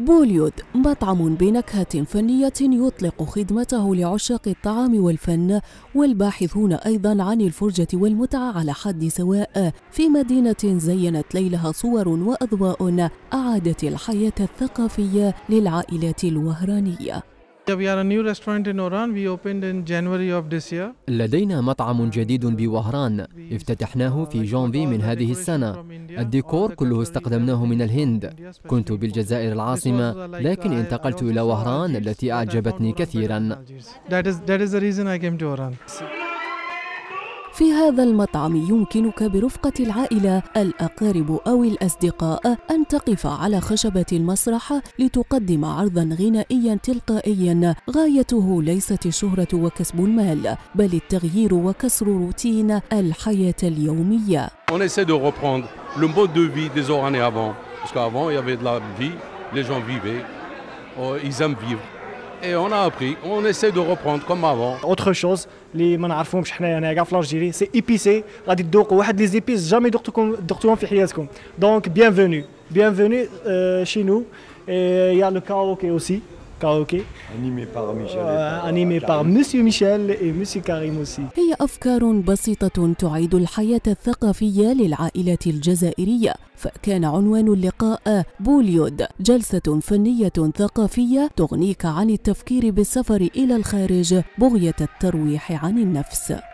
بوليود مطعم بنكهة فنية يطلق خدمته لعشاق الطعام والفن والباحثون أيضا عن الفرجة والمتعة على حد سواء، في مدينة زينت ليلها صور وأضواء أعادت الحياة الثقافية للعائلات الوهرانية. لدينا مطعم جديد بوهران افتتحناه في جانفي من هذه السنة. الديكور كله استخدمناه من الهند. كنت بالجزائر العاصمة لكن انتقلت إلى وهران التي أعجبتني كثيرا. في هذا المطعم يمكنك برفقة العائلة، الأقارب أو الأصدقاء أن تقف على خشبة المسرح لتقدم عرضاً غنائياً تلقائياً غايته ليست الشهرة وكسب المال، بل التغيير وكسر روتين الحياة اليومية. On essaie de reprendre le mode de vie des Oranais avant, parce qu'avant il y avait de la vie, les gens vivaient, ils aiment vivre. Et on a appris, on essaie de reprendre comme avant. Autre chose, اللي ما نعرفهمش حنايا هنا كاع في الجيري، سي ايبيسي، غادي تذوقوا واحد لي زيبيس جامي ذقتوهم في حياتكم. دونك bienvenue chez nous. Et il y a le karaoké aussi. Karaoké. Animé par Monsieur Michel et Monsieur Karim aussi. هي أفكار بسيطة تعيد الحياة الثقافية للعائلة الجزائرية، فكان عنوان اللقاء بوليود، جلسة فنية ثقافية تغنيك عن التفكير بالسفر إلى الخارج بغية الترويح عن النفس.